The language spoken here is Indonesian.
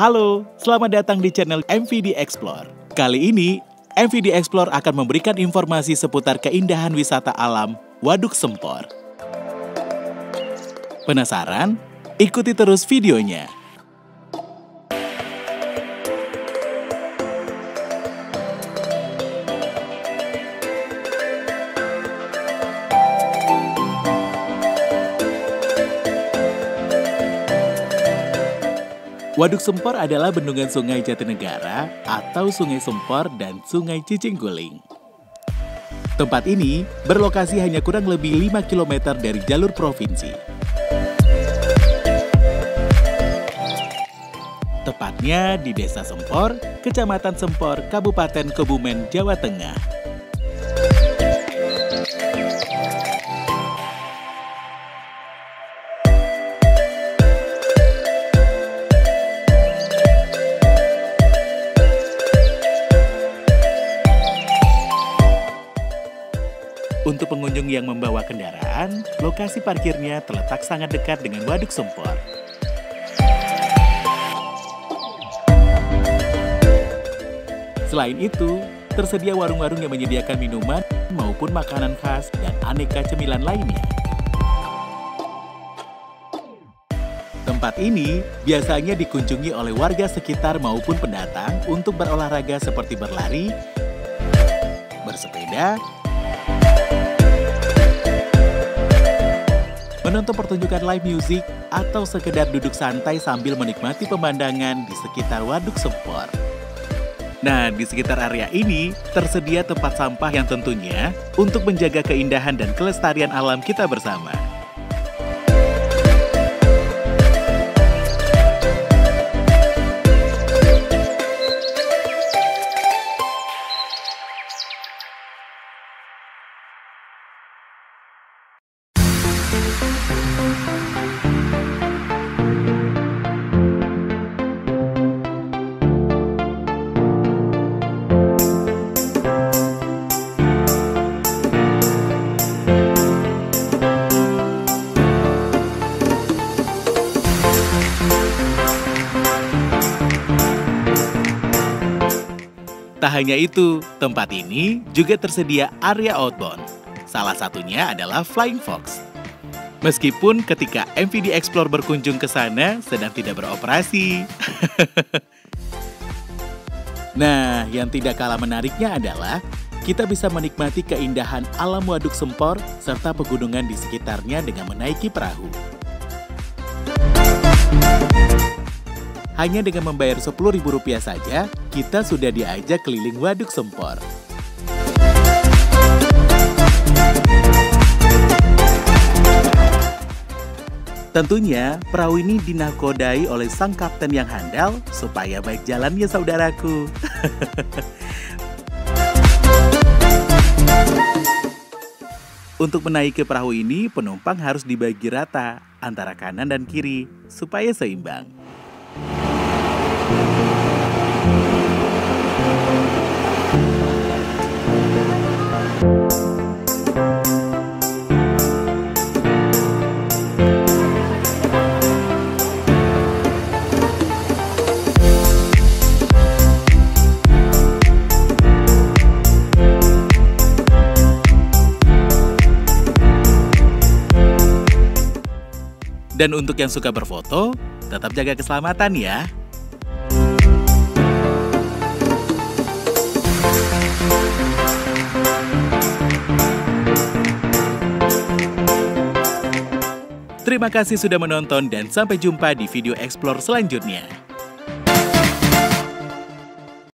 Halo, selamat datang di channel MVD Explore. Kali ini, MVD Explore akan memberikan informasi seputar keindahan wisata alam Waduk Sempor. Penasaran? Ikuti terus videonya. Waduk Sempor adalah bendungan Sungai Jatinegara atau Sungai Sempor dan Sungai Cicingguling. Tempat ini berlokasi hanya kurang lebih 5 km dari jalur provinsi. Tepatnya di Desa Sempor, Kecamatan Sempor, Kabupaten Kebumen, Jawa Tengah. Untuk pengunjung yang membawa kendaraan, lokasi parkirnya terletak sangat dekat dengan Waduk Sempor. Selain itu, tersedia warung-warung yang menyediakan minuman maupun makanan khas dan aneka cemilan lainnya. Tempat ini biasanya dikunjungi oleh warga sekitar maupun pendatang untuk berolahraga seperti berlari, bersepeda, menonton pertunjukan live music, atau sekedar duduk santai sambil menikmati pemandangan di sekitar Waduk Sempor. Nah, di sekitar area ini tersedia tempat sampah yang tentunya untuk menjaga keindahan dan kelestarian alam kita bersama. Tak hanya itu, tempat ini juga tersedia area outbound. Salah satunya adalah Flying Fox. Meskipun ketika MVD Explore berkunjung ke sana sedang tidak beroperasi. Nah, yang tidak kalah menariknya adalah kita bisa menikmati keindahan alam Waduk Sempor serta pegunungan di sekitarnya dengan menaiki perahu. Hanya dengan membayar Rp10.000 saja, kita sudah diajak keliling Waduk Sempor. Tentunya, perahu ini dinakodai oleh sang kapten yang handal supaya baik jalannya saudaraku. Untuk menaiki perahu ini, penumpang harus dibagi rata antara kanan dan kiri supaya seimbang. Dan untuk yang suka berfoto, tetap jaga keselamatan ya. Terima kasih sudah menonton dan sampai jumpa di video explore selanjutnya.